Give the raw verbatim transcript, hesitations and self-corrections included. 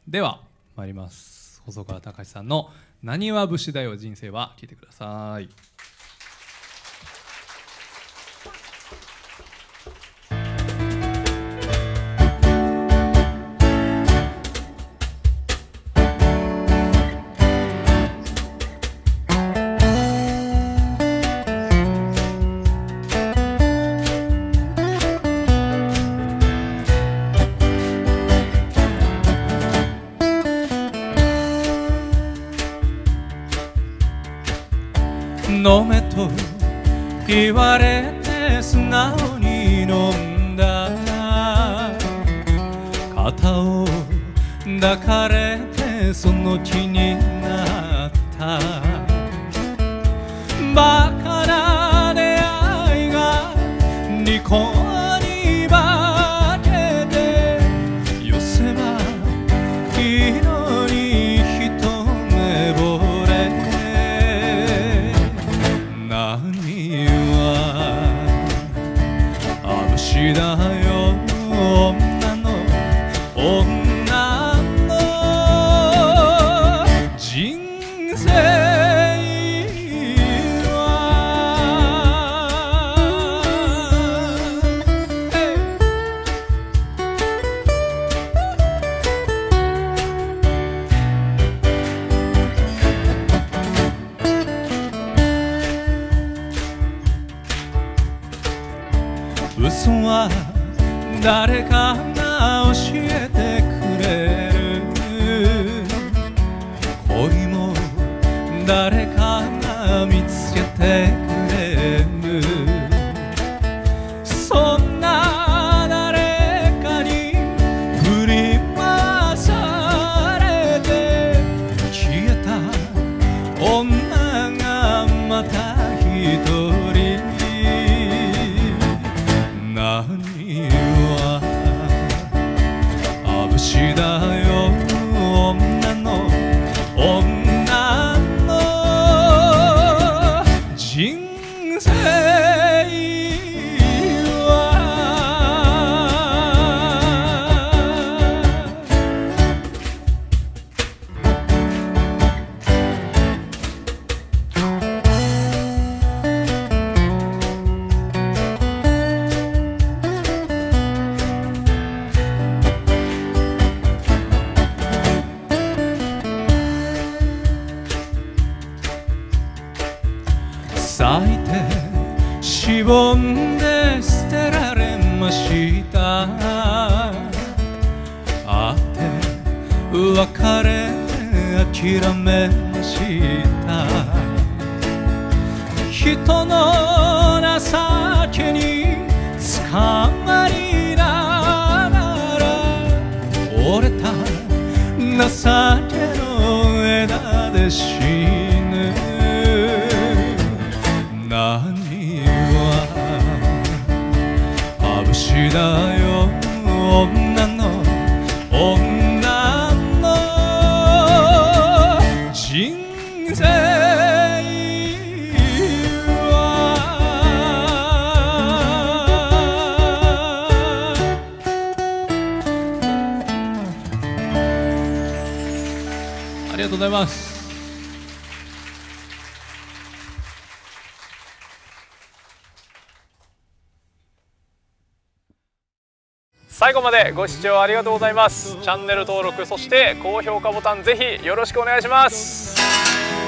では参ります。細川たかしさんの「なにわ節だよ人生は」聴いてください。飲めと言われて素直に飲んだ。肩を抱かれてその気になった。バカな出会いが利口に化けて、寄せばいいのに一目惚れ。何はあぶしだよ女の女の人生は嘘は誰かが教えてくれる。恋も誰かが見つけてくれる。そんな誰かに振り回されて消えた女がまた一人。何はあぶしだよ女の女の人生は咲いてしぼんで捨てられました。会って別れ諦めました。人の情けに捕まりながら折れた情けの枝で死ぬ。何はあぶしだよ女の女の人生はありがとうございます。 最後までご視聴ありがとうございます。チャンネル登録、そして高評価ボタンぜひよろしくお願いします。